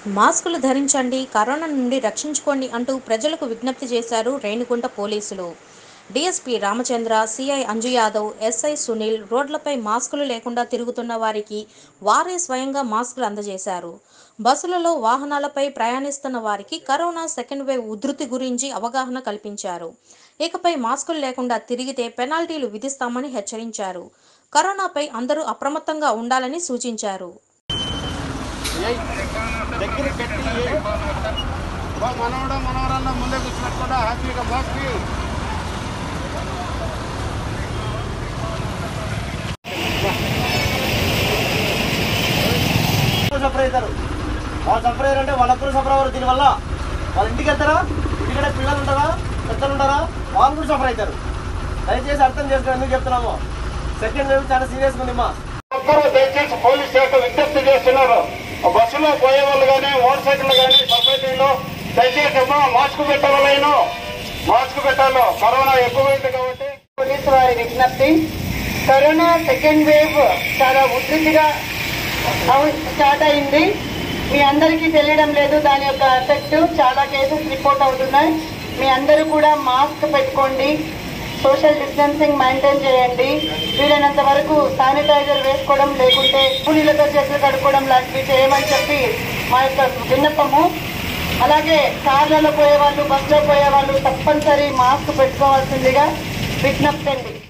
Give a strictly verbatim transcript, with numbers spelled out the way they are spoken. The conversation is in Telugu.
మాస్కులు ధరించండి, కరోనా నుండి రక్షించుకోండి అంటూ ప్రజలకు విజ్ఞప్తి చేశారు రేణిగుంట పోలీసులు. DSP Ramachandra, CI Anju Yadav, SI Sunil రోడ్లపై మాస్కులు లేకుండా తిరుగుతున్న వారికి వారే స్వయంగా మాస్కులు అందజేశారు. బస్సులలో, వాహనాలపై ప్రయాణిస్తున్న వారికి కరోనా సెకండ్ వేవ్ ఉధృతి గురించి అవగాహన కల్పించారు. ఇకపై మాస్కులు లేకుండా తిరిగితే పెనాల్టీలు విధిస్తామని హెచ్చరించారు. కరోనాపై అందరూ అప్రమత్తంగా ఉండాలని సూచించారు. దగ్గర కట్టి మనవడ మనవరాల్లో ముందే కూర్చున్నట్టుకుండా హ్యాపీగా బాస్కి సఫర్ అవుతారు. వాళ్ళు సఫర్ అయ్యారంటే వాళ్ళప్పుడు సఫర్ అవ్వరు. దీనివల్ల వాళ్ళ ఇంటికి వెళ్తారా, ఇంటికడే పిల్లలు ఉంటారా, పెద్దలు ఉంటారా, వాళ్ళు కూడా సఫర్ అవుతారు. దయచేసి అర్థం చేసుకోండి ఎందుకు చెప్తున్నాము. సెకండ్ వేవ్ చాలా సీరియస్గా ఉంది. మా ఒక్కరూ దయచేసి పోలీస్ శాఖ విజ్ఞప్తి చేస్తున్నారు. బస్సులో పోయే వాళ్ళు కానీ, మోటార్ సైకిల్ కానీ, సొసైటీలో దయచేసి అమ్మా మాస్క్ పెట్టాలను మాస్క్ పెట్టాలో కరోనా ఎక్కువైంది కాబట్టి పోలీసు వారి విజ్ఞప్తి. కరోనా సెకండ్ వేవ్ చాలా ఉధృతిగా స్టార్ట్ అయింది. మీ అందరికీ తెలియడం లేదు దాని యొక్క ఎఫెక్ట్. చాలా కేసెస్ రిపోర్ట్ అవుతున్నాయి. మీ అందరూ కూడా మాస్క్ పెట్టుకోండి, సోషల్ డిస్టెన్సింగ్ మెయింటైన్ చేయండి, వీలైనంత వరకు శానిటైజర్ వేసుకోవడం లేకుంటే నీళ్ళతో చేతులు కడుక్కోవడం లాంటివి చేయమని చెప్పి మా యొక్క విన్నపము. అలాగే కార్లలో పోయే వాళ్ళు, బస్సులో పోయే వాళ్ళు తప్పనిసరి మాస్క్ పెట్టుకోవాల్సిందిగా విజ్ఞప్తి.